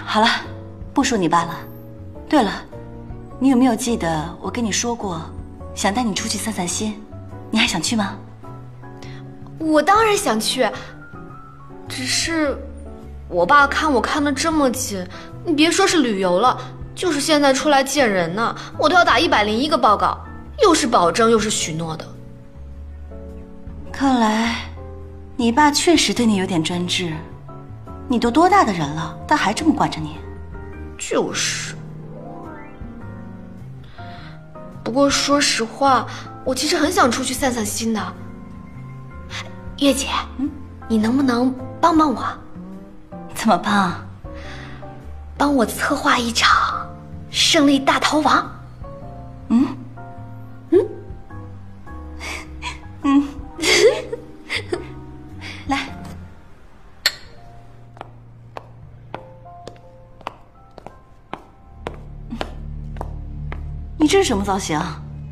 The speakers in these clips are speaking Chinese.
好了，不说你爸了。对了，你有没有记得我跟你说过，想带你出去散散心？你还想去吗？ 我当然想去，只是我爸看我看得这么紧，你别说是旅游了，就是现在出来见人呢，我都要打101个报告，又是保证又是许诺的。 看来你爸确实对你有点专制。你都多大的人了，他还这么惯着你？ 就是。不过说实话，我其实很想出去散散心的。月姐，你能不能帮帮我？ 怎么帮？ 帮我策划一场胜利大逃亡。来，你这是什么造型？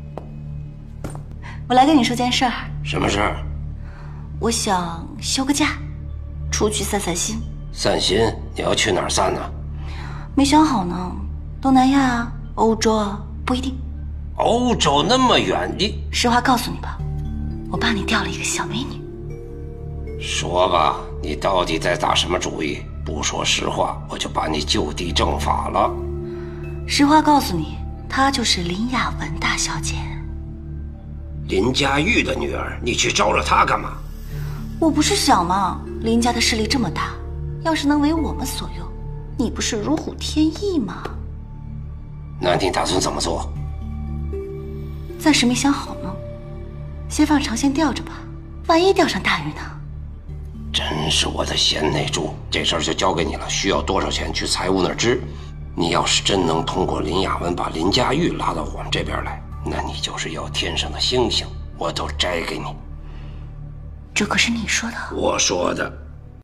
我来跟你说件事儿。 什么事儿？ 我想休个假，出去散散心。 散心？你要去哪儿散呢？ 没想好呢，东南亚啊，欧洲啊，不一定。 欧洲那么远的？ 实话告诉你吧，我帮你调了一个小美女。 说吧，你到底在打什么主意？不说实话，我就把你就地正法了。 实话告诉你，她就是林雅文大小姐。 林佳玉的女儿，你去招惹她干嘛？ 我不是想吗？林家的势力这么大，要是能为我们所用，你不是如虎添翼吗？ 那你打算怎么做？ 暂时没想好呢，先放长线钓着吧，万一钓上大鱼呢？ 真是我的贤内助，这事儿就交给你了。需要多少钱去财务那儿支？你要是真能通过林雅文把林佳玉拉到我们这边来，那你就是要天上的星星，我都摘给你。 这可是你说的。 我说的。